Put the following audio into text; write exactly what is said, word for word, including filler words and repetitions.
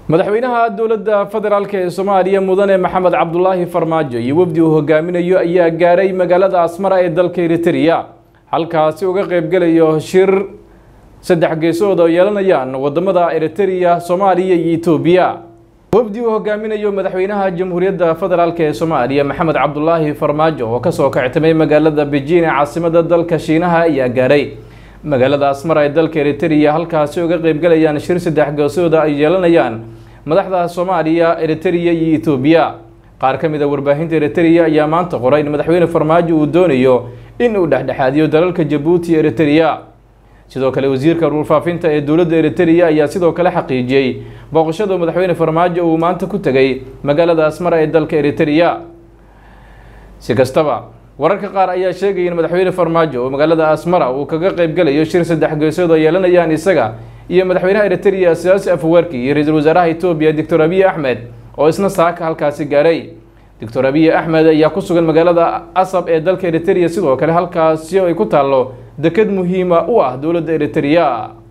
madaxweynaha dowladda federaalka ee Soomaaliya mudane Maxamed Cabdullaahi Farmaajo iyo wafdi uu hogaaminayo ayaa gaaray magaalada Asmara ee dalka Eritrea halkaas uga qayb galayo shir saddex geesood oo yeelanayaan wadamada Eritrea, Soomaaliya iyo Itoobiya. wafdi uu hogaaminayo madaxweynaha Jamhuuriyadda Federaalka ee Soomaaliya Maxamed Cabdullaahi Farmaajo oo ka soo kactamay magaalada Beijing ee caasimadda dalka Shiinaha ayaa gaaray magaalada Asmara ee dalka Eritrea halkaas uga qayb galayaan shir saddex geesood ay yeelanayaan madaxda Soomaaliya, Eritrea iyo Itoobiya. qaar ka mid ah warbaahinta Eritrea ayaa maanta qoray in madaxweyne Farmaajo uu doonayo in uu dhexdhexaadiyo dalalka Djibouti iyo Eritrea. sidoo kale wasiirka warfaafinta ee dowladda Eritrea ayaa sidoo kale xaqiijiyay booqashada madaxweyne Farmaajo uu maanta ku tagay magaalada Asmara ee dalka Eritrea. si kastaba wararka qaar ayaa sheegay in madaxweyne Farmaajo oo magaalada Asmara uu kaga qayb galayo shir saddex geesood oo yeelanayaan isaga iyo madaxweynaha Eritrea Siyaasi Afwerki iyo ra'iisul wasaaraha Itoobiya Doctor Abiy Ahmed oo isna saaka halkaasi gaaray. Doctor Abiy Ahmed ayaa ku sugan magaalada Asab ee dalka Eritrea sidoo kale halkaas ay ku taalo deked muhiim ah u ah dowladda Eritrea.